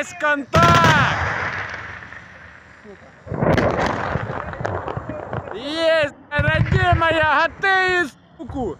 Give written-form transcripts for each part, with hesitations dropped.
Есть контакт! Есть, родимая, готи, суку!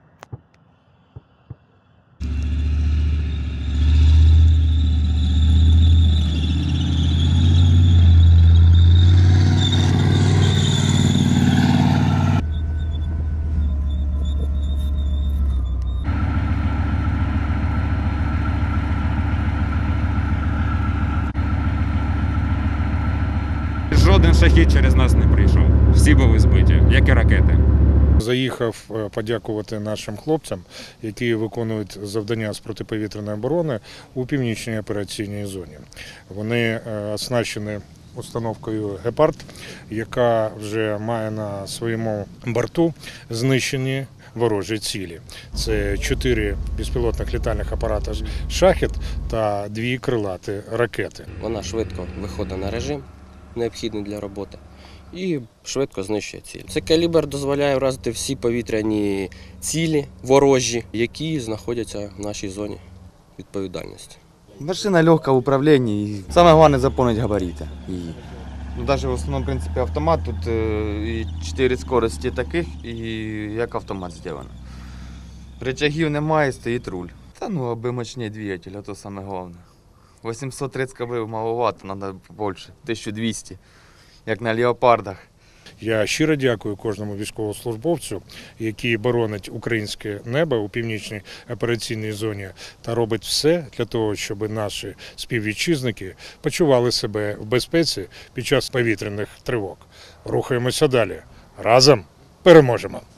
Жоден шахід через нас не прийшов. Всі були збиті, як і ракети. Заїхав подякувати нашим хлопцям, які виконують завдання з протиповітряної оборони у північній операційній зоні. Вони оснащені установкою «Гепард», яка вже має на своєму борту знищені ворожі цілі. Це 4 безпілотних літальних апарати «Шахед» та 2 крилаті ракети. Вона швидко виходить на режим, необхідний для роботи, і швидко знищує ціль. Цей калібр дозволяє вразити всі повітряні цілі ворожі, які знаходяться в нашій зоні відповідальності. Машина легка в управлении. Самое главное запомнить габариты. Даже в основном, в принципе, автомат. Тут і 4 скорості таких, і як автомат зроблено. Рычагів немає, стоїть руль. Та ну, аби мощніше двигатель, а то саме головне. 830 кб маловато, треба більше, 1200, як на леопардах. Я щиро дякую кожному військовослужбовцю, який боронить українське небо у північній операційній зоні та робить все для того, щоб наші співвітчизники почували себе в безпеці під час повітряних тривог. Рухаємося далі. Разом переможемо!